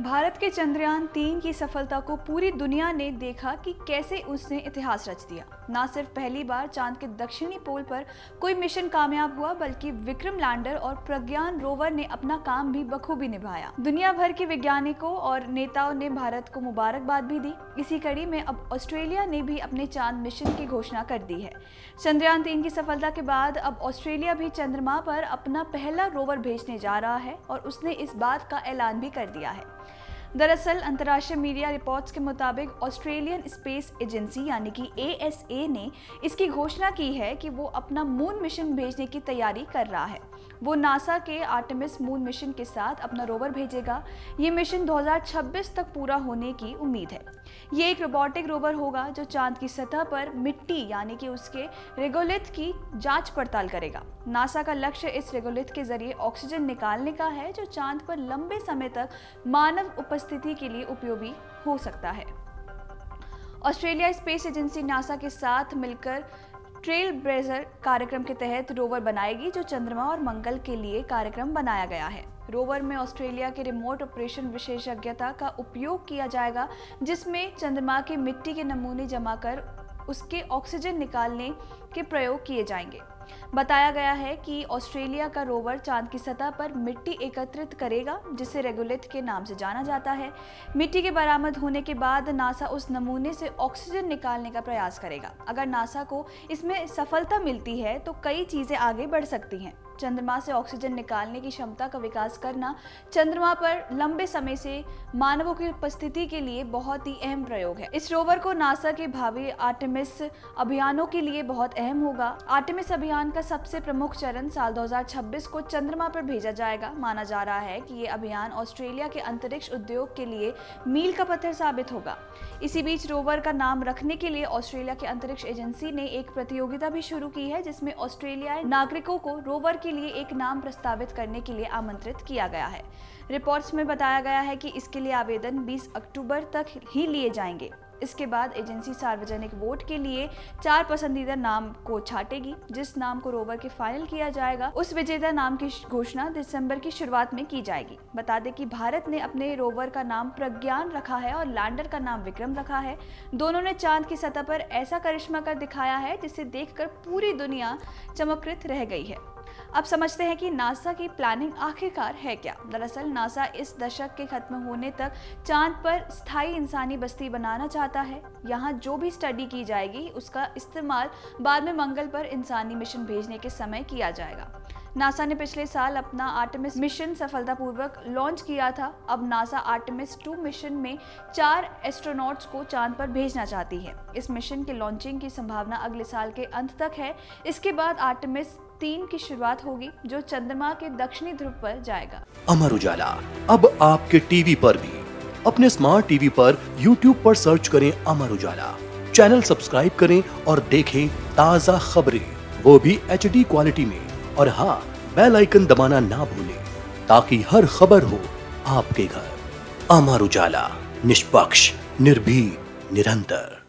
भारत के चंद्रयान-3 की सफलता को पूरी दुनिया ने देखा कि कैसे उसने इतिहास रच दिया। न सिर्फ पहली बार चांद के दक्षिणी पोल पर कोई मिशन कामयाब हुआ, बल्कि विक्रम लैंडर और प्रज्ञान रोवर ने अपना काम भी बखूबी निभाया। दुनिया भर के वैज्ञानिकों और नेताओं ने भारत को मुबारकबाद भी दी। इसी कड़ी में अब ऑस्ट्रेलिया ने भी अपने चांद मिशन की घोषणा कर दी है। चंद्रयान-3 की सफलता के बाद अब ऑस्ट्रेलिया भी चंद्रमा पर अपना पहला रोवर भेजने जा रहा है और उसने इस बात का ऐलान भी कर दिया है। दरअसल अंतर्राष्ट्रीय मीडिया रिपोर्ट्स के मुताबिक ऑस्ट्रेलियन स्पेस एजेंसी यानी कि ASA ने इसकी घोषणा की है कि वो अपना मून मिशन भेजने की तैयारी कर रहा है। वो नासा के आर्टेमिस मून मिशन के साथ अपना रोवर भेजेगा। ये मिशन 2026 तक पूरा होने की उम्मीद है। ये एक रोबोटिक रोवर होगा जो चांद की सतह पर मिट्टी यानी कि उसके रेगोलिथ की जांच पड़ताल करेगा। नासा का लक्ष्य इस रेगोलिथ के जरिए ऑक्सीजन निकालने का है, जो चांद पर लंबे समय तक मानव उपस्थिति के लिए उपयोगी हो सकता है। ऑस्ट्रेलिया स्पेस एजेंसी नासा के साथ मिलकर ट्रेल ब्लेजर कार्यक्रम के तहत रोवर बनाएगी, जो चंद्रमा और मंगल के लिए कार्यक्रम बनाया गया है। रोवर में ऑस्ट्रेलिया के रिमोट ऑपरेशन विशेषज्ञता का उपयोग किया जाएगा, जिसमें चंद्रमा के मिट्टी के नमूने जमा कर उसके ऑक्सीजन निकालने के प्रयोग किए जाएंगे। बताया गया है कि ऑस्ट्रेलिया का रोवर चांद की सतह पर मिट्टी एकत्रित करेगा, जिसे रेगोलिथ के नाम से जाना जाता है। मिट्टी के बरामद होने के बाद नासा उस नमूने से ऑक्सीजन निकालने का प्रयास करेगा। अगर नासा को इसमें सफलता मिलती है तो कई चीजें आगे बढ़ सकती हैं। चंद्रमा से ऑक्सीजन निकालने की क्षमता का विकास करना चंद्रमा पर लंबे समय से मानवों की उपस्थिति के लिए बहुत ही अहम प्रयोग है। इस रोवर को नासा के भावी आर्टेमिस अभियानों के लिए बहुत अहम होगा। आर्टेमिस अभियान का सबसे प्रमुख चरण साल 2026 को चंद्रमा पर भेजा जाएगा। माना जा रहा है कि ये अभियान ऑस्ट्रेलिया के अंतरिक्ष उद्योग के लिए मील का पत्थर साबित होगा। इसी बीच रोवर का नाम रखने के लिए ऑस्ट्रेलिया के अंतरिक्ष एजेंसी ने एक प्रतियोगिता भी शुरू की है, जिसमें ऑस्ट्रेलियाई नागरिकों को रोवर के लिए एक नाम प्रस्तावित करने के लिए आमंत्रित किया गया है। रिपोर्ट्स में बताया गया है कि इसके लिए आवेदन 20 अक्टूबर तक ही लिए जाएंगे। इसके बाद एजेंसी सार्वजनिक वोट के लिए 4 पसंदीदा नाम को छांटेगी। जिस नाम को रोवर के फाइनल किया जाएगा, उस विजेता नाम की घोषणा दिसंबर की शुरुआत में की जाएगी। बता दें कि भारत ने अपने रोवर का नाम प्रज्ञान रखा है और लैंडर का नाम विक्रम रखा है। दोनों ने चांद की सतह पर ऐसा करिश्मा कर दिखाया है जिसे देखकर पूरी दुनिया चमत्कृत रह गई है। अब समझते हैं कि नासा की प्लानिंग आखिरकार है क्या। दरअसल नासा इस दशक के खत्म होने तक चांद पर स्थायी इंसानी बस्ती बनाना चाहता है। यहाँ जो भी स्टडी की जाएगी उसका इस्तेमाल बाद में मंगल पर इंसानी मिशन भेजने के समय किया जाएगा। नासा ने पिछले साल अपना आर्टेमिस मिशन सफलतापूर्वक लॉन्च किया था। अब नासा आर्टेमिस 2 मिशन में 4 एस्ट्रोनॉट्स को चांद पर भेजना चाहती है। इस मिशन के लॉन्चिंग की संभावना अगले साल के अंत तक है। इसके बाद आर्टेमिस 3 की शुरुआत होगी, जो चंद्रमा के दक्षिणी ध्रुव पर जाएगा। अमर उजाला अब आपके टीवी पर भी। अपने स्मार्ट टीवी पर YouTube पर सर्च करें अमर उजाला, चैनल सब्सक्राइब करें और देखें ताज़ा खबरें, वो भी HD क्वालिटी में। और हाँ, बेल आइकन दबाना ना भूलें ताकि हर खबर हो आपके घर। अमर उजाला, निष्पक्ष, निर्भीक, निरंतर।